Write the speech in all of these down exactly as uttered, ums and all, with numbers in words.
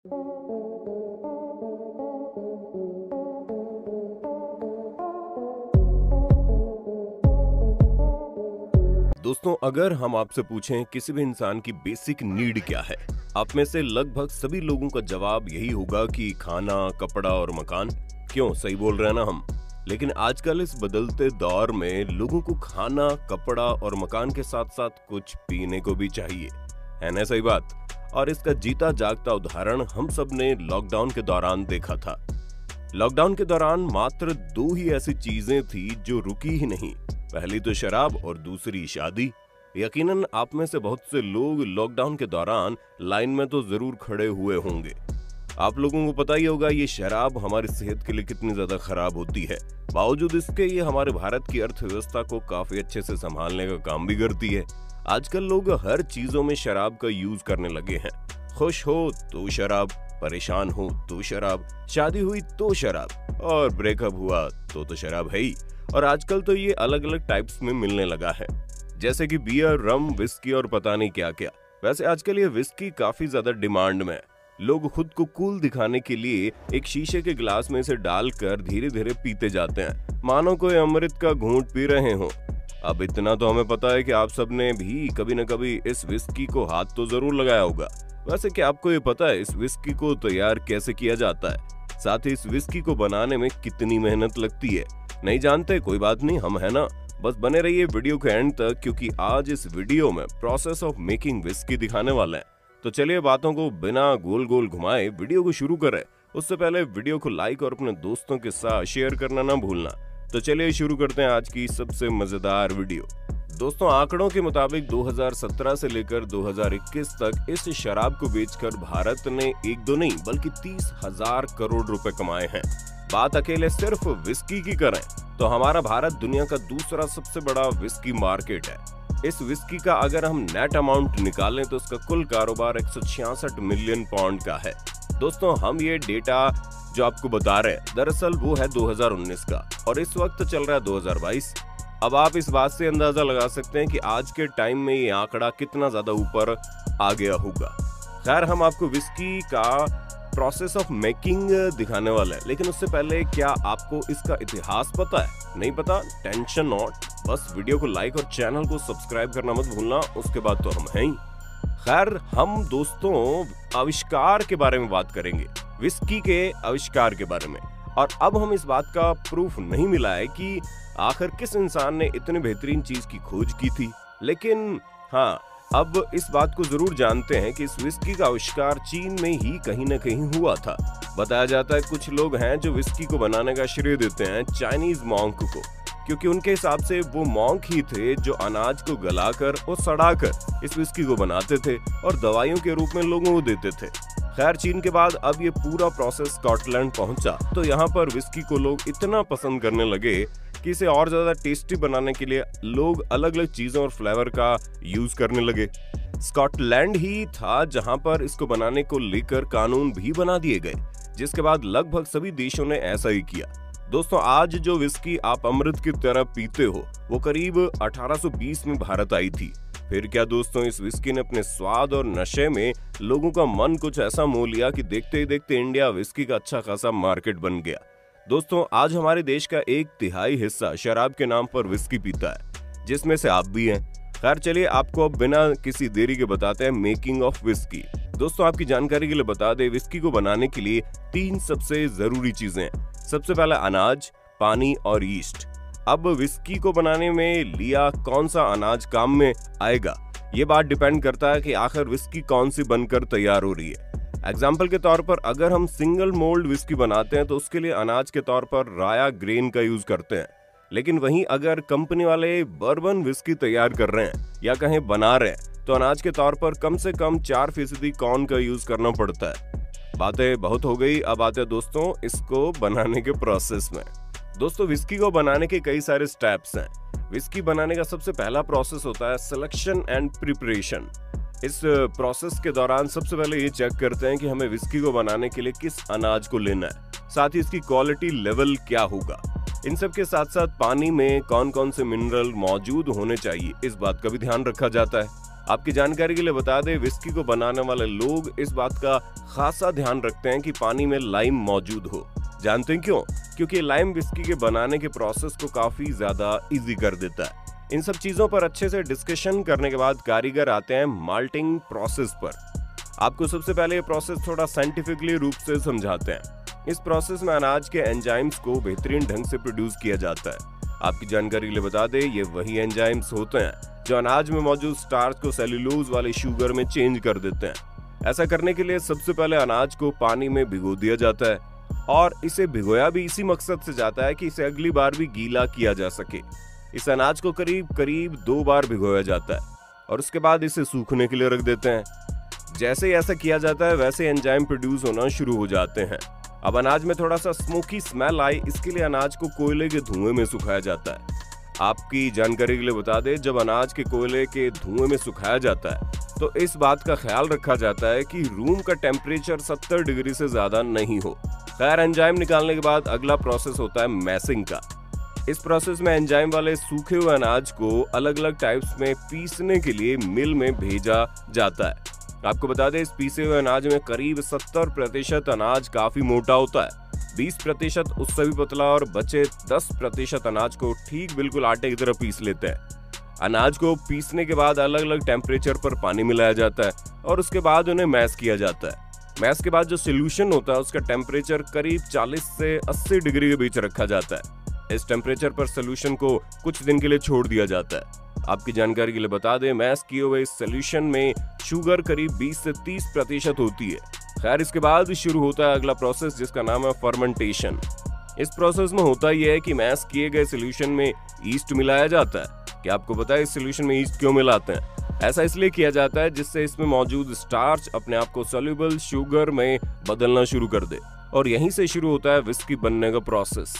दोस्तों, अगर हम आपसे पूछें किसी भी इंसान की बेसिक नीड क्या है, आप में से लगभग सभी लोगों का जवाब यही होगा कि खाना, कपड़ा और मकान। क्यों, सही बोल रहे हैं ना हम। लेकिन आजकल इस बदलते दौर में लोगों को खाना, कपड़ा और मकान के साथ साथ कुछ पीने को भी चाहिए, है ना सही बात। और इसका जीता जागता उदाहरण हम सब ने लॉकडाउन के दौरान देखा था। लॉकडाउन के दौरान मात्र दो ही ऐसी चीजें थी जो रुकी ही नहीं, पहली तो शराब और दूसरी शादी। यकीनन आप में से बहुत से लोग लॉकडाउन के दौरान लाइन में तो जरूर खड़े हुए होंगे। आप लोगों को पता ही होगा ये शराब हमारी सेहत के लिए कितनी ज्यादा खराब होती है। बावजूद इसके ये हमारे भारत की अर्थव्यवस्था को काफी अच्छे से संभालने का काम भी करती है। आजकल लोग हर चीजों में शराब का यूज करने लगे हैं। खुश हो तो शराब, परेशान हो तो शराब, शादी हुई तो शराब, और ब्रेकअप हुआ तो तो शराब है ही। और आजकल तो ये अलग अलग टाइप्स में मिलने लगा है, जैसे कि बियर, रम, विस्की और पता नहीं क्या क्या। वैसे आजकल ये विस्की काफी ज्यादा डिमांड में है। लोग खुद को कूल दिखाने के लिए एक शीशे के गिलास में इसे डालकर धीरे धीरे पीते जाते हैं, मानो कोई अमृत का घूंट पी रहे हो। अब इतना तो हमें पता है कि आप सबने भी कभी न कभी इस विस्की को हाथ तो जरूर लगाया होगा। वैसे क्या आपको ये पता है इस विस्की को तैयार कैसे किया जाता है, साथ ही इस विस्की को बनाने में कितनी मेहनत लगती है? नहीं जानते? कोई बात नहीं, हम है ना। बस बने रहिए वीडियो के एंड तक, क्योंकि आज इस वीडियो में प्रोसेस ऑफ मेकिंग विस्की दिखाने वाले हैं। तो चलिए बातों को बिना गोल गोल घुमाए वीडियो को शुरू करें। उससे पहले वीडियो को लाइक और अपने दोस्तों के साथ शेयर करना ना भूलना। तो चलिए शुरू करते हैं आज की सबसे मजेदार वीडियो। दोस्तों, आंकड़ों के मुताबिक दो हज़ार सत्रह से लेकर दो हज़ार इक्कीस तक इस शराब को बेचकर भारत ने एक दो नहीं बल्कि तीस हजार करोड़ रुपए कमाए हैं। बात अकेले सिर्फ विस्की की करें तो हमारा भारत दुनिया का दूसरा सबसे बड़ा विस्की मार्केट है। इस विस्की का अगर हम नेट अमाउंट निकालें तो इसका कुल कारोबार एक सौ छियासठ मिलियन पाउंड का है। दोस्तों, हम ये डेटा जो आपको बता रहे हैं दरअसल वो है दो हज़ार उन्नीस का, और इस वक्त चल रहा है दो हज़ार बाईस। अब आप इस बात से अंदाजा लगा सकते हैं कि आज के टाइम में ये आंकड़ा कितना ज्यादा ऊपर आ गया होगा। खैर, हम आपको विस्की का प्रोसेस ऑफ मेकिंग दिखाने वाला है, लेकिन उससे पहले क्या आपको इसका इतिहास पता है? नहीं पता? टेंशन नॉट, बस वीडियो को लाइक और चैनल को सब्सक्राइब करना मत भूलना, उसके बाद तो हम हैं ही। खैर, हम दोस्तों आविष्कार के बारे में बात करेंगे, विस्की के आविष्कार के बारे में। और अब हम इस बात का प्रूफ नहीं मिला है कि आखिर किस इंसान ने इतनी बेहतरीन चीज की खोज की थी, लेकिन हाँ, अब इस बात को जरूर जानते हैं कि इस विस्की का आविष्कार चीन में ही कहीं न कहीं हुआ था। बताया जाता है कुछ लोग हैं जो विस्की को बनाने का श्रेय देते हैं चाइनीज मॉन्क को, क्योंकि उनके हिसाब से वो मॉन्क ही थे जो अनाज को गलाकर और सड़ाकर इस विस्की को बनाते थे और दवाइयों के रूप में लोगों को देते थे। खैर, चीन के बाद अब ये पूरा प्रोसेस स्कॉटलैंड पहुंचा, तो यहाँ पर विस्की को लोग इतना पसंद करने लगे कि इसे और ज्यादा टेस्टी बनाने के लिए लोग अलग अलग चीजों और फ्लेवर का यूज करने लगे। स्कॉटलैंड ही था जहां पर इसको बनाने को लेकर कानून भी बना दिए गए, जिसके बाद लगभग सभी देशों ने ऐसा ही किया। दोस्तों, आज जो विस्की आप अमृत की तरह पीते हो वो करीब अठारह सौ बीस में भारत आई थी। फिर क्या दोस्तों, इस विस्की ने अपने स्वाद और नशे में लोगों का मन कुछ ऐसा मोह लिया कि देखते ही देखते इंडिया विस्की का अच्छा खासा मार्केट बन गया। दोस्तों, आज हमारे देश का एक तिहाई हिस्सा शराब के नाम पर विस्की पीता है, जिसमें से आप भी हैं। खैर, चलिए आपको अब बिना किसी देरी के बताते हैं मेकिंग ऑफ विस्की। दोस्तों, आपकी जानकारी के लिए बता दें, विस्की को बनाने के लिए तीन सबसे जरूरी चीजें हैं। सबसे पहला अनाज, पानी और यीस्ट। अब विस्की को बनाने में लिया कौन सा अनाज काम में आएगा, ये बात डिपेंड करता है कि आखिर विस्की कौन सी बनकर तैयार हो रही है। एग्जाम्पल के तौर पर अगर हम सिंगल मोल्ड विस्की बनाते हैं तो उसके लिए अनाज के तौर पर राया ग्रेन का यूज करते हैं, लेकिन वहीं अगर कंपनी वाले बर्बन विस्की तैयार कर रहे हैं या कहीं बना रहे हैं तो अनाज के तौर पर कम से कम चार फीसदी कॉर्न का यूज करना पड़ता है। बातें बहुत हो गई, अब आते हैं दोस्तों इसको बनाने के प्रोसेस में। दोस्तों, विस्की को बनाने के कई सारे स्टेप्स हैं। विस्की बनाने का सबसे पहला प्रोसेस होता है सिलेक्शन एंड प्रिपरेशन। इस प्रोसेस के दौरान सबसे पहले ये चेक करते हैं कि हमें विस्की को बनाने के लिए किस अनाज को लेना है, साथ ही इसकी क्वालिटी लेवल क्या होगा। इन सब के साथ साथ पानी में कौन कौन से मिनरल मौजूद होने चाहिए, इस बात का भी ध्यान रखा जाता है। आपकी जानकारी के लिए बता दें, विस्की को बनाने वाले लोग इस बात का खासा ध्यान रखते हैं कि पानी में लाइम मौजूद हो। जानते हैं क्यों? क्योंकि लाइम विस्की के बनाने के प्रोसेस को काफी ज्यादा इजी कर देता है। इन सब चीजों पर अच्छे से डिस्कशन करने के बाद कारीगर आते हैं माल्टिंग प्रोसेस पर। आपको सबसे पहले ये प्रोसेस थोड़ा साइंटिफिकली रूप से समझाते हैं। इस प्रोसेस में अनाज के एंजाइम्स को बेहतरीन ढंग से प्रोड्यूस किया जाता है। आपकी जानकारी के लिए बता दें, ये वही एंजाइम्स होते हैं जो अनाज में मौजूद स्टार्च को सेल्यूलोज वाले शुगर में चेंज कर देते हैं। ऐसा करने के लिए सबसे पहले अनाज को पानी में भिगो दिया जाता है और इसे भिगोया भी इसी मकसद से जाता है कि इसे अगली बार भी गीला किया जा सके। इस अनाज को करीब करीब दो बार भिगोया जाता है और उसके बाद इसे सूखने के लिए रख देते हैं। जैसे ही ऐसा किया जाता है वैसे एंजाइम प्रोड्यूस होना शुरू हो जाते हैं। अब अनाज में थोड़ा सा स्मोकी स्मेल आए, इसके लिए अनाज को कोयले के धुएं में सुखाया जाता है। आपकी जानकारी के लिए बता दें, जब अनाज के कोयले के धुएं में सुखाया जाता है तो इस बात का ख्याल रखा जाता है कि रूम का टेम्परेचर सत्तर डिग्री से ज्यादा नहीं हो। खैर, एंजाइम निकालने के बाद अगला प्रोसेस होता है मैसिंग का। इस प्रोसेस में एंजाइम वाले सूखे हुए अनाज को अलग अलग टाइप्स में पीसने के लिए मिल में भेजा जाता है। आपको बता दें, इस पीसे हुए अनाज में करीब सत्तर प्रतिशत अनाज काफी मोटा होता है, बीस प्रतिशत उससे भी पतला और बचे दस प्रतिशत अनाज को ठीक बिल्कुल आटे की तरह पीस लेते हैं। अनाज को पीसने के बाद अलग अलग टेम्परेचर पर पानी मिलाया जाता है और उसके बाद उन्हें मैश किया जाता है। मैश के बाद जो सोल्यूशन होता है उसका टेम्परेचर करीब चालीस से अस्सी डिग्री के बीच रखा जाता है। इस टेम्परेचर पर सोल्यूशन को कुछ दिन के लिए छोड़ दिया जाता है। आपकी जानकारी के लिए बता दें, मैश किए हुए इस सोल्यूशन में शुगर करीब बीस से तीस प्रतिशत होती है। खैर, इसके बाद शुरू होता है अगला प्रोसेस जिसका नाम है फर्मेंटेशन। इस प्रोसेस में होता यह है कि मैश किए गए सोल्यूशन में ईस्ट मिलाया जाता है। क्या आपको पता है इस सोल्यूशन में ईस्ट क्यों मिलाते हैं? ऐसा इसलिए किया जाता है जिससे इसमें मौजूद स्टार्च अपने आप को सोल्यूबल शुगर में बदलना शुरू कर दे और यहीं से शुरू होता है विस्की बनने का प्रोसेस।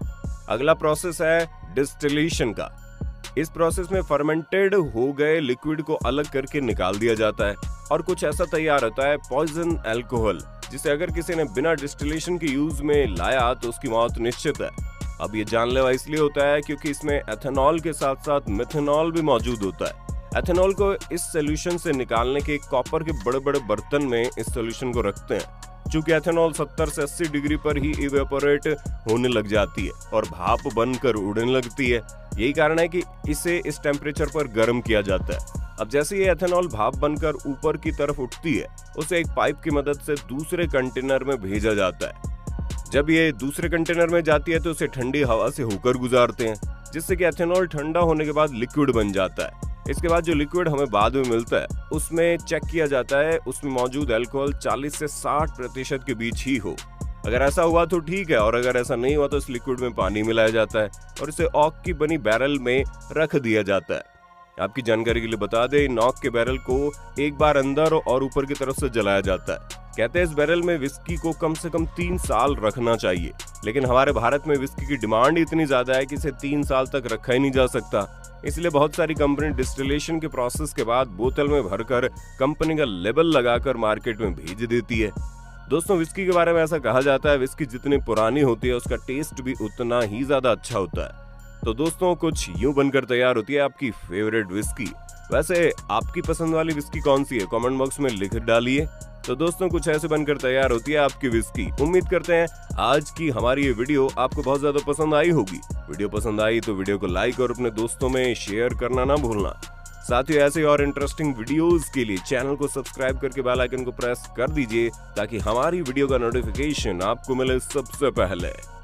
अगला प्रोसेस है डिस्टिलेशन का। इस प्रोसेस में फर्मेंटेड हो गए लिक्विड को अलग करके निकाल दिया जाता है और कुछ ऐसा तैयार होता है पॉइजन अल्कोहल, जिसे अगर किसी ने बिना डिस्टिलेशन के यूज में लाया तो उसकी मौत निश्चित है। अब ये जानलेवा इसलिए होता है क्योंकि इसमें एथेनॉल के साथ साथ मिथेनॉल भी मौजूद होता है। एथेनॉल को इस सोल्यूशन से निकालने के कॉपर के बड़े बड़े बर्तन में इस सोल्यूशन को रखते हैं। चूंकि एथेनॉल सत्तर से अस्सी डिग्री पर ही इवेपोरेट होने लग जाती है और भाप बनकर उड़ने लगती है, यही कारण है कि इसे इस टेम्परेचर पर गर्म किया जाता है। अब जैसे ये एथेनॉल भाप बनकर ऊपर की तरफ उठती है, उसे एक पाइप की मदद से दूसरे कंटेनर में भेजा जाता है। जब ये दूसरे कंटेनर में जाती है तो उसे ठंडी हवा से होकर गुजारते हैं, जिससे कि एथेनॉल ठंडा होने के बाद लिक्विड बन जाता है। इसके बाद जो लिक्विड हमें बाद में मिलता है उसमें चेक किया जाता है उसमें मौजूद अल्कोहल चालीस से साठ प्रतिशत के बीच ही हो। अगर ऐसा हुआ तो ठीक है, और अगर ऐसा नहीं हुआ तो इस लिक्विड में पानी मिलाया जाता है और इसे ऑक की बनी बैरल में रख दिया जाता है। आपकी जानकारी के लिए बता दें, नॉक के बैरल को एक बार अंदर और ऊपर की तरफ से जलाया जाता है। कहते हैं इस बैरल में विस्की को कम से कम तीन साल रखना चाहिए, लेकिन हमारे भारत में विस्की की डिमांड इतनी ज्यादा है कि इसे तीन साल तक रखा ही नहीं जा सकता। इसलिए बहुत सारी कंपनी डिस्टिलेशन के प्रोसेस के बाद बोतल में भरकर कंपनी का लेबल लगाकर मार्केट में भेज देती है। दोस्तों, विस्की के बारे में ऐसा कहा जाता है, विस्की जितनी पुरानी होती है उसका टेस्ट भी उतना ही ज्यादा अच्छा होता है। तो दोस्तों, कुछ यूं बनकर तैयार होती है आपकी फेवरेट विस्की। वैसे आपकी पसंद वाली विस्की कौन सी है? कमेंट बॉक्स में लिख डालिए। तो दोस्तों, कुछ ऐसे बनकर तैयार होती है आपकी विस्की। उम्मीद करते हैं आज की हमारी ये वीडियो आपको बहुत ज्यादा पसंद आई होगी। वीडियो पसंद आई तो वीडियो को लाइक और अपने दोस्तों में शेयर करना ना भूलना। साथ ही ऐसे और इंटरेस्टिंग वीडियोस के लिए चैनल को सब्सक्राइब करके बेल आइकन को प्रेस कर दीजिए ताकि हमारी वीडियो का नोटिफिकेशन आपको मिले सबसे पहले।